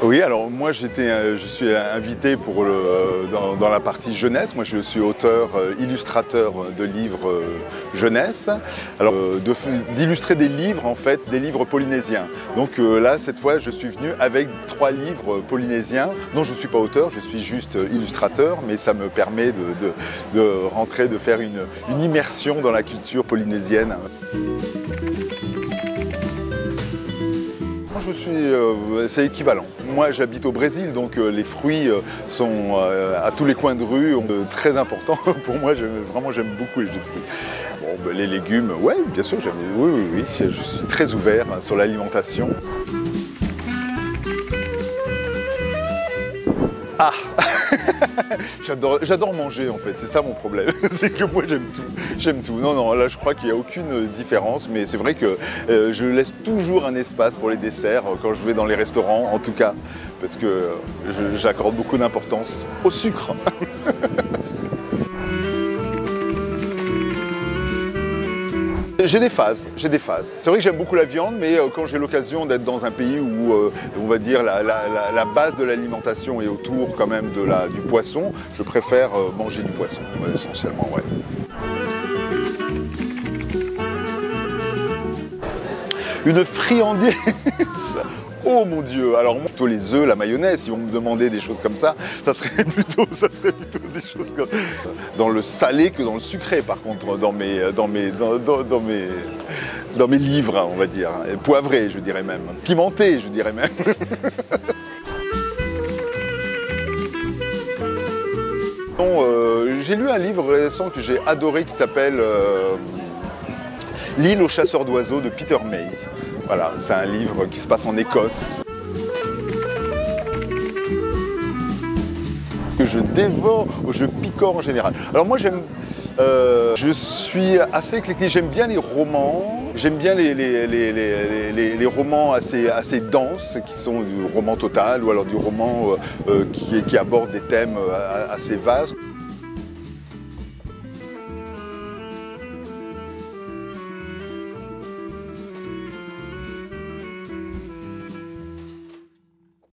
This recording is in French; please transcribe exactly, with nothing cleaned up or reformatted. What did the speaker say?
Oui, alors moi j'étais, euh, je suis invité pour le, euh, dans, dans la partie jeunesse. Moi je suis auteur, euh, illustrateur de livres euh, jeunesse. Alors euh, de- d'illustrer des livres en fait, des livres polynésiens. Donc euh, là cette fois je suis venu avec trois livres polynésiens dont je ne suis pas auteur, je suis juste illustrateur, mais ça me permet de, de, de rentrer, de faire une, une immersion dans la culture polynésienne. Je suis, euh, c'est équivalent. Moi j'habite au Brésil, donc euh, les fruits euh, sont euh, à tous les coins de rue, euh, très importants. Pour moi, vraiment j'aime beaucoup les jus de fruits. Bon, ben, les légumes, ouais, bien sûr, j'aime. Oui, oui, oui, je suis très ouvert hein, sur l'alimentation. Ah J'adore, j'adore manger en fait, c'est ça mon problème, c'est que moi j'aime tout, j'aime tout. Non, non, là je crois qu'il n'y a aucune différence, mais c'est vrai que euh, je laisse toujours un espace pour les desserts quand je vais dans les restaurants, en tout cas, parce que je, j'accorde beaucoup d'importance au sucre. J'ai des phases, j'ai des phases. C'est vrai que j'aime beaucoup la viande, mais euh, quand j'ai l'occasion d'être dans un pays où, euh, on va dire, la, la, la, la base de l'alimentation est autour quand même de la, du poisson, je préfère euh, manger du poisson, ouais, essentiellement, ouais. Une friandise. Oh mon Dieu! Alors moi, plutôt les œufs, la mayonnaise, si on me demandait des choses comme ça, ça serait plutôt, ça serait plutôt des choses comme dans le salé que dans le sucré, par contre, dans mes, dans mes, dans, dans, dans mes, dans mes livres, on va dire. Et poivré, je dirais même. Pimenté, je dirais même. Bon, euh, j'ai lu un livre récent que j'ai adoré qui s'appelle euh, L'île aux chasseurs d'oiseaux de Peter May. Voilà, c'est un livre qui se passe en Écosse. Que je dévore, je picore en général. Alors moi j'aime, euh, je suis assez éclectique, j'aime bien les romans, j'aime bien les, les, les, les, les, les romans assez, assez denses, qui sont du roman total ou alors du roman euh, qui, qui aborde des thèmes assez vastes.